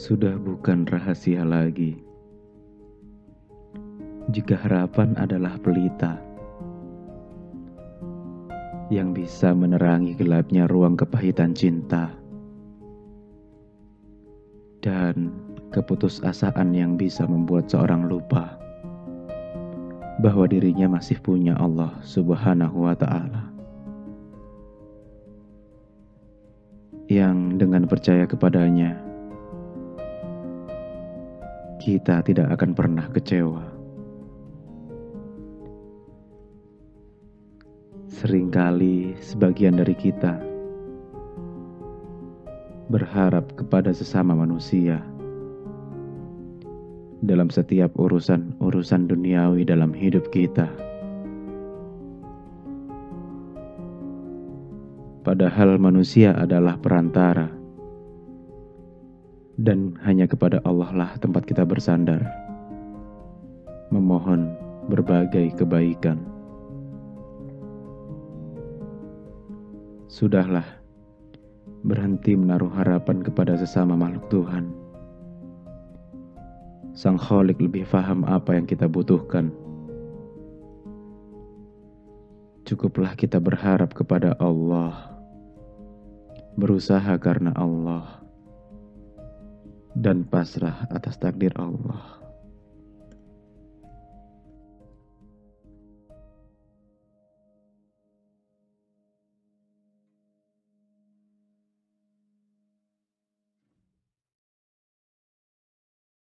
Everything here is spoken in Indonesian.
Sudah bukan rahasia lagi jika harapan adalah pelita yang bisa menerangi gelapnya ruang kepahitan cinta dan keputusasaan yang bisa membuat seorang lupa bahwa dirinya masih punya Allah Subhanahu wa Ta'ala, yang dengan percaya kepadanya kita tidak akan pernah kecewa. Seringkali sebagian dari kita berharap kepada sesama manusia dalam setiap urusan duniawi dalam hidup kita. Padahal manusia adalah perantara, dan hanya kepada Allah lah tempat kita bersandar, memohon berbagai kebaikan. Sudahlah, berhenti menaruh harapan kepada sesama makhluk Tuhan. Sang Khalik lebih paham apa yang kita butuhkan. Cukuplah kita berharap kepada Allah, berusaha karena Allah, dan pasrah atas takdir Allah.